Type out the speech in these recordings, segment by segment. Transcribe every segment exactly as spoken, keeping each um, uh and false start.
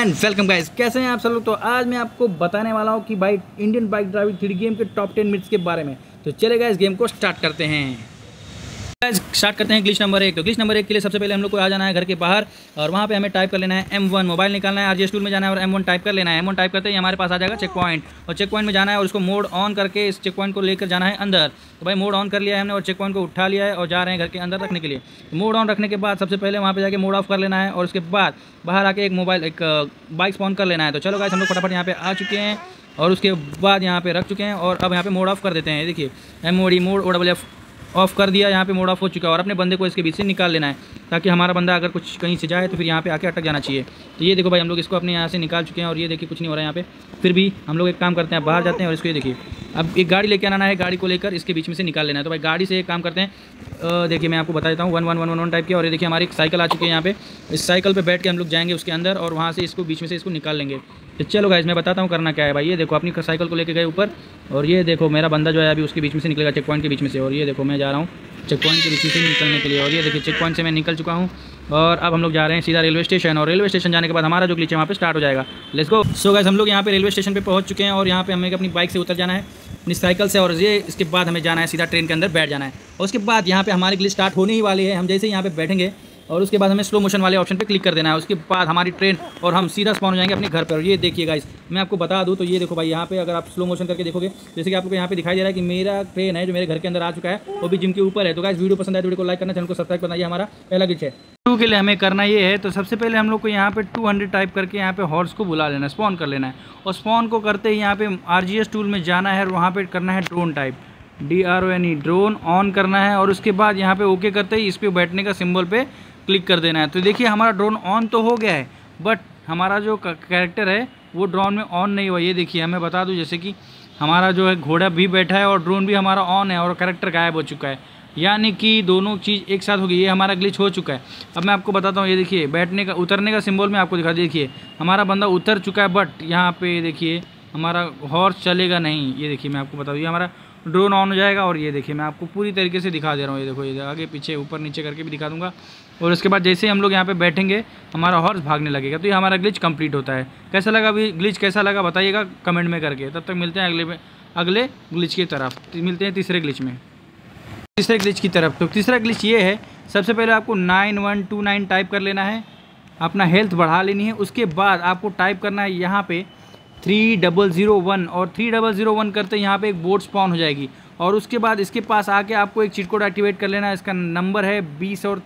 And welcome guys, कैसे हैं आप सब लोग। तो आज मैं आपको बताने वाला हूं कि भाई Indian bike driving three D game के टॉप टेन मिनट्स के बारे में। तो चले गाइस गेम को स्टार्ट करते हैं। स्टार्ट करते हैं ग्लिच नंबर एक। तो ग्लिच नंबर एक के लिए सबसे पहले हम लोग को आ जाना है घर के बाहर और वहाँ पे हमें टाइप कर लेना है एम वन। मोबाइल निकालना है, आरजीएस टूल में जाना है और एम वन टाइप कर लेना है। एम वन टाइप करते ही हमारे पास आ जाएगा चेक पॉइंट और चेक पॉइंट में जाना है और उसको मोड ऑन करके इस चेक पॉइंट को लेकर जाना है अंदर। तो भाई मोड ऑन कर लिया है हमने और चेक पॉइंट को उठा लिया है और जा रहे हैं घर के अंदर रखने के लिए। तो मोड ऑन रखने के बाद सबसे पहले वहाँ पे जाके मोड ऑफ कर लेना है और उसके बाद बाहर आके एक मोबाइल एक बाइक स्पॉन कर लेना है। तो चलो गाइस हम लोग फटाफट यहाँ पे आ चुके हैं और उसके बाद यहाँ पे रख चुके हैं और अब यहाँ पे मोड ऑफ कर देते हैं। देखिए M O D mode O double F off कर दिया, यहाँ पे मोड ऑफ हो चुका है और अपने बंदे को इसके बीच से निकाल लेना है ताकि हमारा बंदा अगर कुछ कहीं से जाए तो फिर यहाँ पे आके अटक जाना चाहिए। तो ये देखो भाई हम लोग इसको अपने यहाँ से निकाल चुके हैं और ये देखिए कुछ नहीं हो रहा है यहाँ पे। फिर भी हम लोग एक काम करते हैं, बाहर जाते हैं और इसको ये देखिए अब एक गाड़ी लेके आना है, गाड़ी को लेकर इसके बीच में से निकाल लेना है। तो भाई गाड़ी से एक काम करते हैं, देखिए मैं आपको बता देता हूँ one one one one one type की। और ये देखिए हमारी एक साइकिल आ चुकी है यहाँ पे। इस साइकिल पर बैठ के हम लोग जाएंगे उसके अंदर और वहाँ से इसको बीच में से इसको निकाल लेंगे। तो चलो गाइस मैं बताता हूँ करना क्या है। भाई ये देखो अपनी साइकिल को लेके गए ऊपर और ये देखो मेरा बंदा जो है अभी उसके बीच में से निकलेगा, चेक पॉइंट के बीच में से। और ये देखो मैं जा रहा हूँ चेक पॉइंट के बीच में से निकलने के लिए और ये देखिए चेक पॉइंट से मैं निकल चुका हूँ और अब हम लोग जा रहे हैं सीधा रेलवे स्टेशन। और रेलवे स्टेशन जाने के बाद हमारा जो ग्लिच है वहाँ पे स्टार्ट हो जाएगा। Let's go. सो गाइस हम लोग यहाँ पे रेलवे स्टेशन पे पहुँच चुके हैं और यहाँ पे हमें अपनी बाइक से उतर जाना है, अपनी साइकिल से, और ये इसके बाद हमें जाना है सीधा ट्रेन के अंदर बैठ जाना है। और उसके बाद यहाँ पे हमारी ग्लिच स्टार्ट होने ही वाली है। हम जैसे ही यहाँ पे बैठेंगे और उसके बाद हमें स्लो मोशन वाले ऑप्शन पे क्लिक कर देना है। उसके बाद हमारी ट्रेन और हम सीधा स्पॉन हो जाएंगे अपने घर पर। और ये देखिए गाइस मैं आपको बता दूं तो ये देखो भाई यहाँ पे अगर आप स्लो मोशन करके देखोगे जैसे कि आप लोग को यहाँ पे दिखाई दे रहा है कि मेरा ट्रेन है जो मेरे घर के अंदर आ चुका है, वो भी जिम के ऊपर है। तो गाइस वीडियो पसंद आए तो वीडियो को लाइक करना, चैनल को सब्सक्राइब करना। ये हमारा पहला ग्लिच है। टू के लिए हमें करना ये है, तो सबसे पहले हम लोग को यहाँ पे टू हंड्रेड टाइप करके यहाँ पे हॉर्स को बुला लेना है, स्पॉन कर लेना है। और स्पॉन को करते ही यहाँ पे आरजीएस टूल में जाना है और वहाँ पे करना है drone type, D R O N E drone on करना है। और उसके बाद यहाँ पे ओके करते ही इस पर बैठने का सिंबल पे क्लिक कर देना है। तो देखिए हमारा ड्रोन ऑन तो हो गया है बट हमारा जो कैरेक्टर है वो ड्रोन में ऑन नहीं हुआ। ये देखिए हमें बता दूं जैसे कि हमारा जो है घोड़ा भी बैठा है और ड्रोन भी हमारा ऑन है और कैरेक्टर गायब हो चुका है, यानी कि दोनों चीज़ एक साथ हो गई। ये हमारा ग्लिच हो चुका है। अब मैं आपको बताता हूँ, ये देखिए बैठने का उतरने का सिंबल में आपको दिखा, देखिए हमारा बंदा उतर चुका है बट यहाँ पे देखिए हमारा हॉर्स चलेगा नहीं। ये देखिए मैं आपको बता दूँ ये हमारा ड्रोन ऑन हो जाएगा और ये देखिए मैं आपको पूरी तरीके से दिखा दे रहा हूँ। ये देखो ये आगे पीछे ऊपर नीचे करके भी दिखा दूंगा। और उसके बाद जैसे ही हम लोग यहाँ पे बैठेंगे हमारा हॉर्स भागने लगेगा। तो ये हमारा ग्लिच कंप्लीट होता है। कैसा लगा अभी ग्लिच, कैसा लगा बताइएगा कमेंट में करके। तब तक मिलते हैं अगले में अगले ग्लिच की तरफ, मिलते हैं तीसरे ग्लिच में तीसरे ग्लिच की तरफ। तो तीसरा ग्लिच ये है, सबसे पहले आपको nine one two nine type कर लेना है, अपना हेल्थ बढ़ा लेनी है। उसके बाद आपको टाइप करना है यहाँ पे थ्री डबल ज़ीरो वन और थ्री डबल ज़ीरो वन करते यहाँ पे एक बोर्ड स्पॉन हो जाएगी। और उसके बाद इसके पास आके आपको एक चीट कोड एक्टिवेट कर लेना है। इसका नंबर है बीस और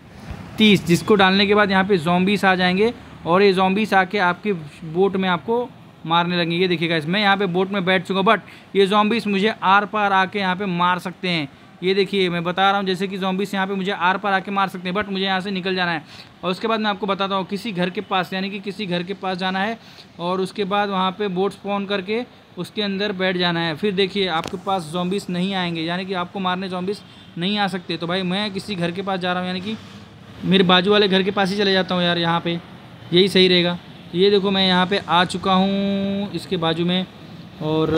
तीस, जिसको डालने के बाद यहाँ पे ज़ॉम्बीस आ जाएंगे और ये ज़ॉम्बीस आके आपके बोट में आपको मारने लगेंगे। ये देखिएगा इसमें यहाँ पे बोट में बैठ चुका बट ये ज़ॉम्बीस मुझे आर पार आके यहाँ पे मार सकते हैं। ये देखिए मैं बता रहा हूँ जैसे कि ज़ॉम्बीस यहाँ पे मुझे आर पार आके मार सकते हैं बट मुझे यहाँ से निकल जाना है। और उसके बाद मैं आपको बताता हूँ किसी घर के पास, यानी कि किसी घर के पास जाना है और उसके बाद वहाँ पे बोट स्पॉन करके उसके अंदर बैठ जाना है। फिर देखिए आपके पास ज़ॉम्बीस नहीं आएंगे, यानी कि आपको मारने ज़ॉम्बीस नहीं आ सकते। तो भाई मैं किसी घर के पास जा रहा हूँ, यानी कि मेरे बाजू वाले घर के पास ही चले जाता हूँ यार, यहाँ पे यही सही रहेगा। ये देखो मैं यहाँ पे आ चुका हूँ इसके बाजू में और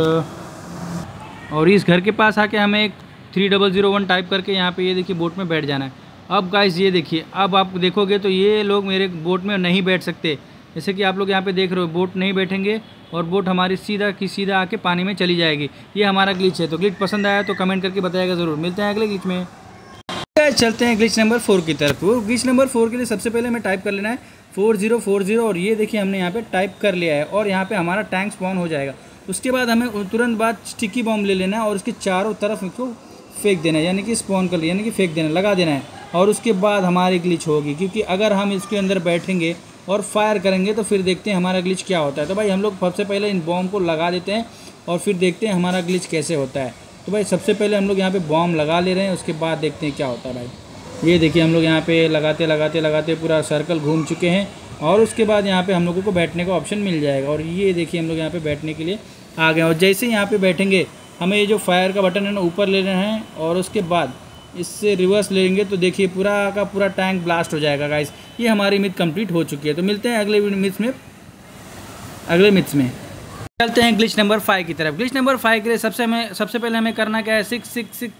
और इस घर के पास आके हमें एक three double zero one type करके यहाँ पे ये देखिए बोट में बैठ जाना है। अब गाइस ये देखिए अब आप देखोगे तो ये लोग मेरे बोट में नहीं बैठ सकते, जैसे कि आप लोग यहाँ पे देख रहे हो बोट नहीं बैठेंगे और बोट हमारी सीधा की सीधा आके पानी में चली जाएगी। ये हमारा ग्लिच है। तो ग्लिच पसंद आया तो कमेंट करके बताइएगा ज़रूर। मिलते हैं अगले ग्लिच में। चलते हैं ग्लिच नंबर फोर की तरफ। वो ग्लिच नंबर फोर के लिए सबसे पहले हमें टाइप कर लेना है फोर जीरो फोर जीरो और ये देखिए हमने यहाँ पे टाइप कर लिया है और यहाँ पे हमारा टैंक स्पॉन हो जाएगा। उसके बाद हमें तुरंत बाद स्टिकी बॉम्ब ले लेना है और उसके चारों तरफ इसको फेंक देना है, यानी कि स्पॉन कर लिया, यानी कि फेंक देना, लगा देना है। और उसके बाद हमारी ग्लिच होगी, क्योंकि अगर हम इसके अंदर बैठेंगे और फायर करेंगे तो फिर देखते हैं हमारा ग्लिच क्या होता है। तो भाई हम लोग सबसे पहले इन बॉम्ब को लगा देते हैं और फिर देखते हैं हमारा ग्लिच कैसे होता है। तो भाई सबसे पहले हम लोग यहाँ पे बॉम्ब लगा ले रहे हैं, उसके बाद देखते हैं क्या होता है। भाई ये देखिए हम लोग यहाँ पे लगाते लगाते लगाते पूरा सर्कल घूम चुके हैं और उसके बाद यहाँ पे हम लोगों को बैठने का ऑप्शन मिल जाएगा। और ये देखिए हम लोग यहाँ पे बैठने के लिए आ गए और जैसे ही यहाँ पे बैठेंगे हमें ये जो फायर का बटन है ना ऊपर ले लेना है और उसके बाद इससे रिवर्स लेंगे तो देखिए पूरा का पूरा टैंक ब्लास्ट हो जाएगा। गाइस ये हमारी मिथ कंप्लीट हो चुकी है। तो मिलते हैं अगले मिथ्स में अगले मिथ्स में चलते हैं ग्लिच नंबर फाइव की तरफ। ग्लिच नंबर फाइव के लिए सबसे हमें सबसे पहले हमें करना क्या है, six six six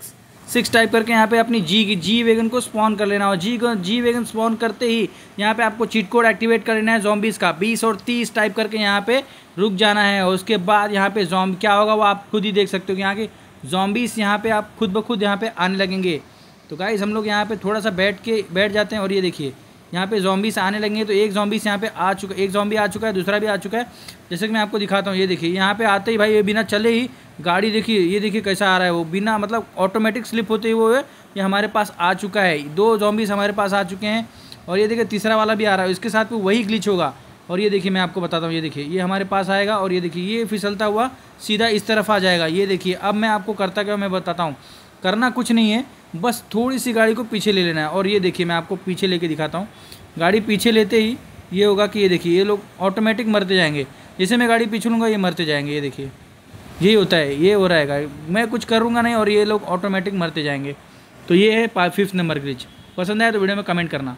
six type करके यहाँ पे अपनी जी जी वैगन को स्पॉन कर लेना। और जी जी वैगन स्पॉन करते ही यहाँ पे आपको चीट कोड एक्टिवेट कर लेना है ज़ॉम्बीज़ का। बीस और तीस टाइप करके यहाँ पे रुक जाना है। और उसके बाद यहाँ पे ज़ॉम्बी क्या होगा वो आप खुद ही देख सकते हो कि यहाँ के ज़ॉम्बीज़ यहाँ पे आप खुद ब खुद यहाँ पे आने लगेंगे। तो गाइस हम लोग यहाँ पे थोड़ा सा बैठ के बैठ जाते हैं और ये देखिए यहाँ पे ज़ॉम्बीज़ आने लगेंगे। तो एक ज़ॉम्बीज़ यहाँ पे आ चुका एक ज़ॉम्बी आ चुका है, दूसरा भी आ चुका है। जैसे कि मैं आपको दिखाता हूँ, ये देखिए यहाँ पे आते ही भाई ये बिना चले ही गाड़ी देखिए, ये देखिए कैसा आ रहा है वो, बिना मतलब ऑटोमेटिक स्लिप होते ही वो है ये हमारे पास आ चुका है। दो ज़ॉम्बीज़ हमारे पास आ चुके हैं और ये देखिए तीसरा वाला भी आ रहा है, इसके साथ भी वही ग्लिच होगा। और ये देखिए मैं आपको बताता हूँ, ये देखिए ये हमारे पास आएगा और ये देखिए ये फिसलता हुआ सीधा इस तरफ आ जाएगा। ये देखिए अब मैं आपको करता क्या मैं बताता हूँ। करना कुछ नहीं है, बस थोड़ी सी गाड़ी को पीछे ले लेना है। और ये देखिए मैं आपको पीछे लेके दिखाता हूँ। गाड़ी पीछे लेते ही ये होगा कि ये देखिए ये लोग ऑटोमेटिक मरते जाएंगे। जैसे मैं गाड़ी पीछे लूँगा ये मरते जाएंगे। ये देखिए यही होता है, ये हो रहेगा, मैं कुछ करूँगा नहीं और ये लोग ऑटोमेटिक मरते जाएंगे। तो ये है फिफ्थ नंबर ग्लिच। पसंद आया तो वीडियो में कमेंट करना।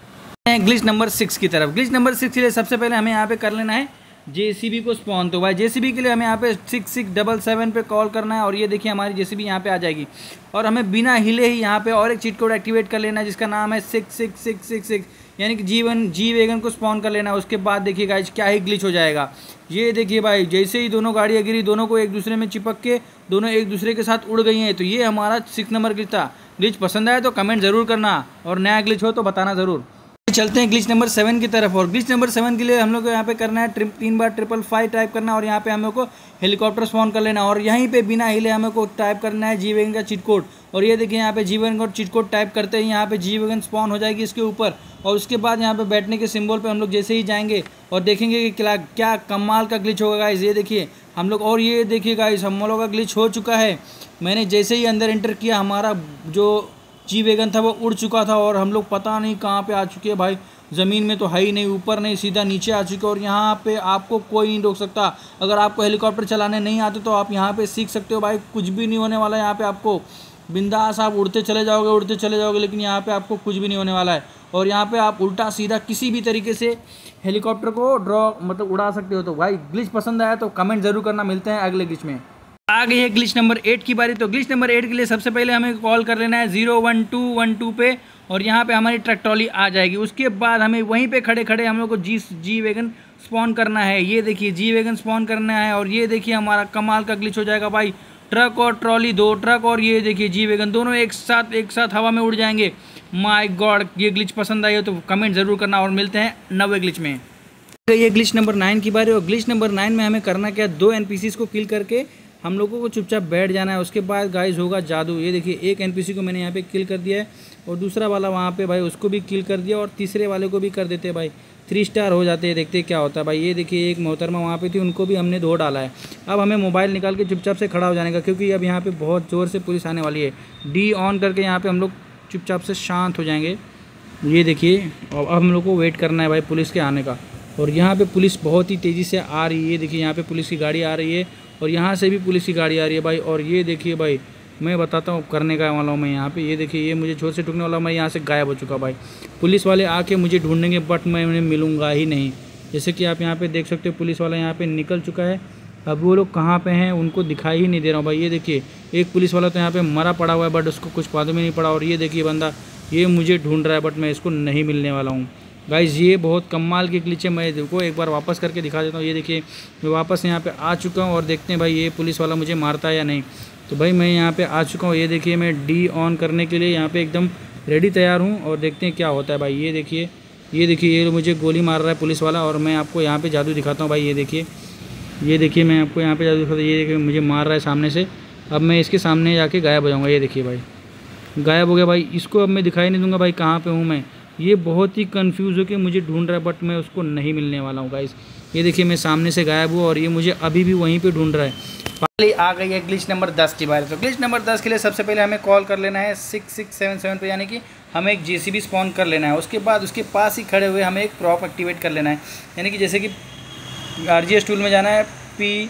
ग्लिच नंबर सिक्स की तरफ। ग्लिच नंबर सिक्स के लिए सबसे पहले हमें यहाँ पे कर लेना है जेसीबी को स्पॉन। तो भाई जेसीबी के लिए हमें यहाँ पे सिक्स सिक्स डबल सेवन पे कॉल करना है और ये देखिए हमारी जेसीबी यहाँ पे आ जाएगी। और हमें बिना हिले ही यहाँ पे और एक चीट कोड एक्टिवेट कर लेना है जिसका नाम है six six six six six, यानी कि जी वन जी वैगन को स्पॉन कर लेना है। उसके बाद देखिए गाइस क्या ही ग्लिच हो जाएगा। ये देखिए भाई जैसे ही दोनों गाड़ियाँ गिरी, दोनों को एक दूसरे में चिपक के दोनों एक दूसरे के साथ उड़ गई हैं। तो ये हमारा सिक्स नंबर ग्लिच था। ग्लिच पसंद आया तो कमेंट ज़रूर करना और नया ग्लिच हो तो बताना ज़रूर। चलते हैं ग्लिच नंबर सेवन की तरफ। और ग्लिच नंबर सेवन के लिए हम लोग को यहाँ पे करना है ट्रिप तीन बार ट्रिपल फाइव टाइप करना और यहाँ पे हम लोग को हेलीकॉप्टर स्पॉन कर लेना और यहीं पे बिना हिले हमें को टाइप करना है जी वैगन का चीट कोड। और ये देखिए यहाँ पे जी वैगन का चीट कोड टाइप करते ही यहाँ पे जी वैगन स्पॉन हो जाएगी इसके ऊपर। और उसके बाद यहाँ पे बैठने के सिंबल पे हम लोग जैसे ही जाएंगे और देखेंगे कि क्या क्या कमाल का ग्लिच होगा गाइस। ये देखिए हम लोग, और ये देखिए गाइस हम लोगों का ग्लिच हो चुका है। मैंने जैसे ही अंदर एंटर किया हमारा जो जी वैगन था वो उड़ चुका था और हम लोग पता नहीं कहाँ पे आ चुके हैं भाई। ज़मीन में तो है ही नहीं, ऊपर नहीं, सीधा नीचे आ चुके। और यहाँ पे आपको कोई नहीं रोक सकता। अगर आपको हेलीकॉप्टर चलाने नहीं आते तो आप यहाँ पे सीख सकते हो भाई, कुछ भी नहीं होने वाला है यहाँ पे आपको। बिंदास आप उड़ते चले जाओगे उड़ते चले जाओगे, लेकिन यहाँ पे आपको कुछ भी नहीं होने वाला है। और यहाँ पे आप उल्टा सीधा किसी भी तरीके से हेलीकॉप्टर को ड्रॉ मतलब उड़ा सकते हो। तो भाई ग्लिच पसंद आया तो कमेंट ज़रूर करना। मिलते हैं अगले ग्लिच में। आ गई है ग्लिच नंबर एट की बारी। तो ग्लिच नंबर एट के लिए सबसे पहले हमें कॉल कर लेना है zero one two one two पे और यहाँ पे हमारी ट्रक ट्रॉली आ जाएगी। उसके बाद हमें वहीं पे खड़े खड़े हम लोग को जी जी वैगन स्पॉन करना है। ये देखिए जी वैगन स्पॉन करना है और ये देखिए हमारा कमाल का ग्लिच हो जाएगा भाई। ट्रक और ट्रॉली, दो ट्रक और ये देखिए जी वैगन दोनों एक साथ एक साथ हवा में उड़ जाएंगे। माय गॉड, ये ग्लिच पसंद आई हो तो कमेंट ज़रूर करना। और मिलते हैं नवे ग्लिच में। ये ग्लिच नंबर नाइन की बारी। और ग्लिच नंबर नाइन में हमें करना क्या, दो एन पी सीज़ को किल करके हम लोगों को चुपचाप बैठ जाना है। उसके बाद गाइस होगा जादू। ये देखिए एक एनपीसी को मैंने यहाँ पे किल कर दिया है और दूसरा वाला वहाँ पे भाई उसको भी किल कर दिया और तीसरे वाले को भी कर देते हैं भाई, थ्री स्टार हो जाते हैं। देखते क्या होता है भाई। ये देखिए एक मोहतरमा वहाँ पे थी, उनको भी हमने धो डाला है। अब हमें मोबाइल निकाल के चुपचाप से खड़ा हो जाने का, क्योंकि अब यहाँ पर बहुत ज़ोर से पुलिस आने वाली है। डी ऑन करके यहाँ पर हम लोग चुपचाप से शांत हो जाएंगे। ये देखिए अब हम लोग को वेट करना है भाई पुलिस के आने का। और यहाँ पे पुलिस बहुत ही तेज़ी से आ रही है। देखिए यहाँ पे पुलिस की गाड़ी आ रही है और यहाँ से भी पुलिस की गाड़ी आ रही है भाई। और ये देखिए भाई मैं बताता हूँ करने का वाला हूँ मैं यहाँ पे। ये देखिए ये मुझे छोर से टूटने वाला, मैं यहाँ से गायब हो चुका भाई। पुलिस वाले आके मुझे ढूंढेंगे बट मैं उन्हें मिलूँगा ही नहीं। जैसे कि आप यहाँ पे देख सकते हो पुलिस वाला यहाँ पे निकल चुका है। अब वो लोग कहाँ पे हैं उनको दिखाई ही नहीं दे रहा हूँ भाई। ये देखिए एक पुलिस वाला तो यहाँ पे मरा पड़ा हुआ है बट उसको कुछ बाद में नहीं पड़ा। और ये देखिए बंदा ये मुझे ढूंढ रहा है बट मैं इसको नहीं मिलने वाला हूँ गाइस। ये बहुत कमाल के ग्लिच है। मैं देखो एक बार वापस करके दिखा देता हूँ। ये देखिए मैं वापस यहाँ पे आ चुका हूँ और देखते हैं भाई ये पुलिस वाला मुझे मारता है या नहीं। तो भाई मैं यहाँ पे आ चुका हूँ। ये देखिए मैं डी ऑन करने के लिए यहाँ पे एकदम रेडी तैयार हूँ और देखते हैं क्या होता है भाई। ये देखिए ये देखिए ये मुझे गोली मार रहा है पुलिस वाला और मैं आपको यहाँ पर जादू दिखाता हूँ भाई। ये देखिए ये देखिए मैं आपको यहाँ पर जादू दिखाता हूँ। ये देखिए मुझे मार रहा है सामने से। अब मैं इसके सामने जाके गायब हो जाऊँगा। ये देखिए भाई गायब हो गया भाई। इसको अब मैं दिखाई नहीं दूँगा भाई कहाँ पर हूँ मैं। ये बहुत ही कंफ्यूज होकर मुझे ढूंढ रहा है बट मैं उसको नहीं मिलने वाला हूँ गाइस। ये देखिए मैं सामने से गायब हुआ और ये मुझे अभी भी वहीं पे ढूंढ रहा है। पहले आ गई है ग्लिच नंबर दस की बारी। तो ग्लिच नंबर दस के लिए सबसे पहले हमें कॉल कर लेना है सिक्स सिक्स सेवन सेवन पे, यानी कि हमें एक जेसीबी स्पॉन कर लेना है। उसके बाद उसके पास ही खड़े हुए हमें एक प्रॉप एक्टिवेट कर लेना है, यानी कि जैसे कि आरजीएस टूल में जाना है, पी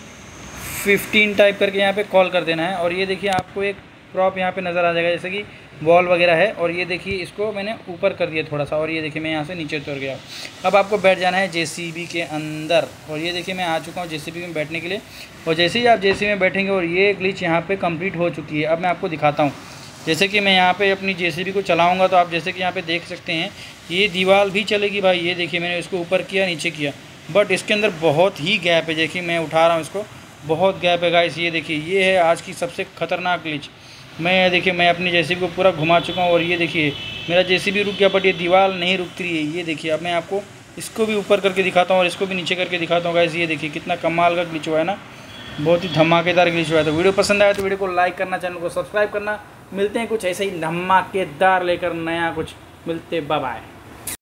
फिफ्टीन टाइप करके यहाँ पे कॉल कर देना है। और ये देखिए आपको एक प्रॉप यहाँ पे नज़र आ जाएगा जैसे कि बॉल वगैरह है। और ये देखिए इसको मैंने ऊपर कर दिया थोड़ा सा और ये देखिए मैं यहाँ से नीचे उतर गया। अब आपको बैठ जाना है जेसीबी के अंदर। और ये देखिए मैं आ चुका हूँ जेसीबी में बैठने के लिए। और जैसे ही आप जेसीबी में बैठेंगे और ये ग्लिच यहाँ पे कंप्लीट हो चुकी है। अब मैं आपको दिखाता हूँ। जैसे कि मैं यहाँ पे अपनी जेसीबी को चलाऊँगा तो आप जैसे कि यहाँ पे देख सकते हैं ये दीवार भी चलेगी भाई। ये देखिए मैंने इसको ऊपर किया नीचे किया, बट इसके अंदर बहुत ही गैप है। देखिए मैं उठा रहा हूँ इसको, बहुत गैप है गाइस। ये देखिए ये है आज की सबसे ख़तरनाक ग्लिच। मैं देखिए मैं अपनी जेसीबी को पूरा घुमा चुका हूँ और ये देखिए मेरा जेसीबी रुक गया, बट ये दीवार नहीं रुकती है। ये देखिए अब मैं आपको इसको भी ऊपर करके दिखाता हूँ और इसको भी नीचे करके दिखाता हूँ गाइस। ये देखिए कितना कमाल का ग्लिच हुआ है ना, बहुत ही धमाकेदार ग्लिच हुआ है। तो वीडियो पसंद आया तो वीडियो को लाइक करना, चैनल को सब्सक्राइब करना। मिलते हैं कुछ ऐसे ही धमाकेदार लेकर नया कुछ, मिलते, बाय बाय।